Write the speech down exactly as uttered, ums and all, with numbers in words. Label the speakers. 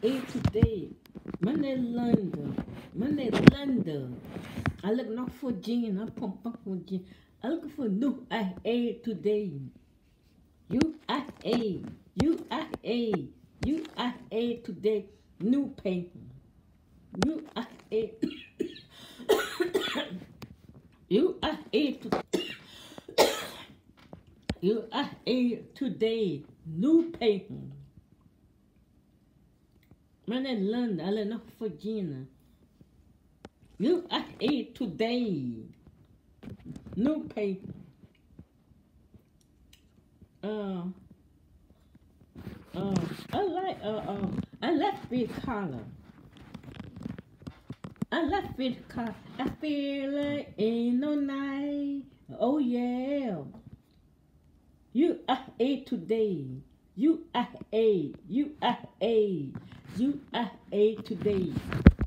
Speaker 1: A today. Monday London. Monday London. I look not for Jean. I pump up for Jean. I look for new I A today. U I A. U I A. U I A today. New paper. U I A. U I A today. U I A today. New paper. Man in London, I live in Virginia. U I A today. New paper. Uh, uh, I like, uh, uh, I like big color. I like big color. I feel like ain't no night. Oh yeah. U I A today. U I A. U I A. U I A today.